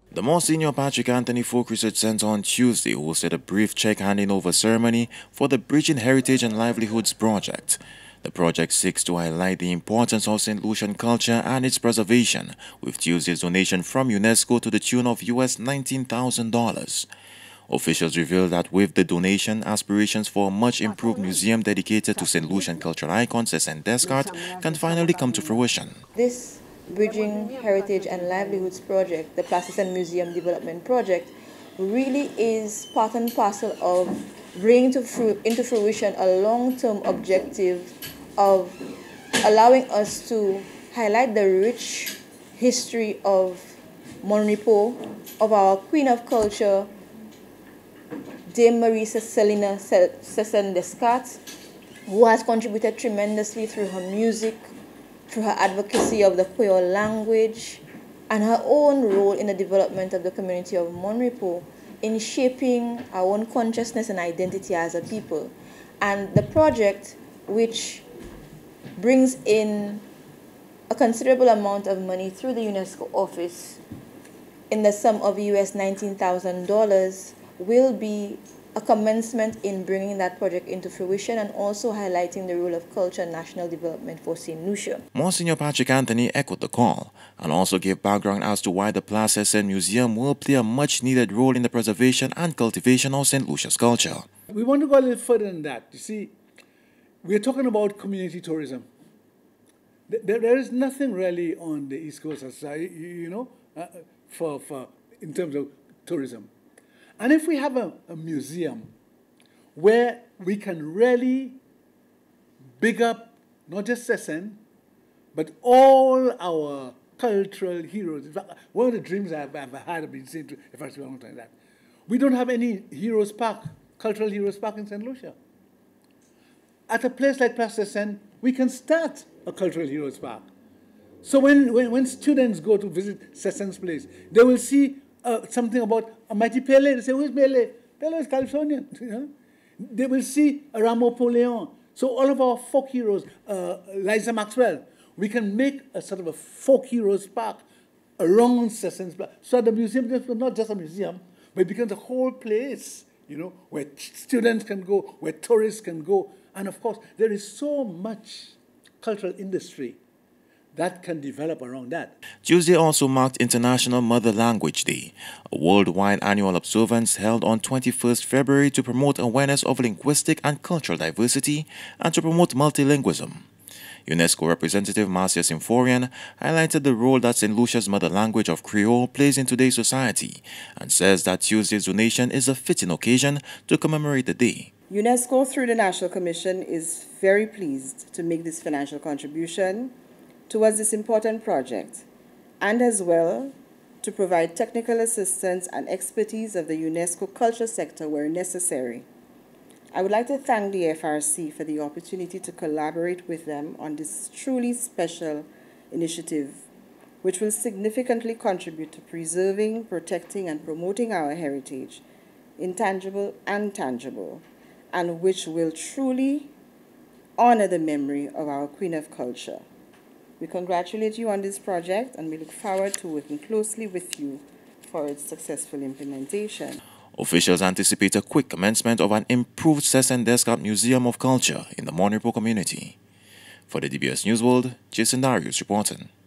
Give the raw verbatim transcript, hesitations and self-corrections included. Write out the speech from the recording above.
The Monsignor Patrick Anthony Folk Research Center on Tuesday hosted a brief check handing over ceremony for the Bridging Heritage and Livelihoods project. The project seeks to highlight the importance of Saint Lucian culture and its preservation, with Tuesday's donation from UNESCO to the tune of U S nineteen thousand dollars. Officials revealed that with the donation, aspirations for a much improved museum dedicated to Saint Lucian cultural icons Sesenne Descartes can finally come to fruition. This Bridging Heritage and Livelihoods project, the Sesenne Museum Development Project, really is part and parcel of bringing to fru into fruition a long-term objective of allowing us to highlight the rich history of Monrepo, of our Queen of Culture, Dame Marie Céline Sesenne Descartes, who has contributed tremendously through her music, through her advocacy of the Creole language, and her own role in the development of the community of Monrepo in shaping our own consciousness and identity as a people. And the project, which brings in a considerable amount of money through the UNESCO office in the sum of U S nineteen thousand dollars, will be a commencement in bringing that project into fruition and also highlighting the role of culture and national development for Saint Lucia. Monsignor Patrick Anthony echoed the call and also gave background as to why the Sesenne Museum will play a much-needed role in the preservation and cultivation of Saint Lucia's culture. We want to go a little further than that. You see, we're talking about community tourism. There, there is nothing really on the East Coast of society, you know, uh, for, for, in terms of tourism. And if we have a, a museum where we can really big up not just Sesenne, but all our cultural heroes. In fact, one of the dreams I've, I've had, I've been saying to F R C a long time, that we don't have any heroes park, cultural heroes park in Saint Lucia. At a place like Sesenne, we can start a cultural heroes park. So when, when, when students go to visit Sesenne's place, they will see Uh, something about a mighty Pele. They say, who is Pele? Pele is Californian. You know? They will see a Rameau-Poléon. So all of our folk heroes, uh, Liza Maxwell, we can make a sort of a folk heroes park around Sesenne's park. So the museum is not just a museum, but it becomes a whole place, you know, where students can go, where tourists can go. And of course, there is so much cultural industry that can develop around that. Tuesday also marked International Mother Language Day, a worldwide annual observance held on twenty-first February to promote awareness of linguistic and cultural diversity and to promote multilingualism. UNESCO representative Marcia Symphorian highlighted the role that Saint Lucia's mother language of Creole plays in today's society and says that Tuesday's donation is a fitting occasion to commemorate the day. UNESCO, through the National Commission, is very pleased to make this financial contribution towards this important project, and as well to provide technical assistance and expertise of the UNESCO culture sector where necessary. I would like to thank the F R C for the opportunity to collaborate with them on this truly special initiative, which will significantly contribute to preserving, protecting, and promoting our heritage, intangible and tangible, and which will truly honor the memory of our Queen of Culture. We congratulate you on this project and we look forward to working closely with you for its successful implementation. Officials anticipate a quick commencement of an improved Sesenne Descartes Museum of Culture in the Monrepo community. For the D B S News World, Jason Darius reporting.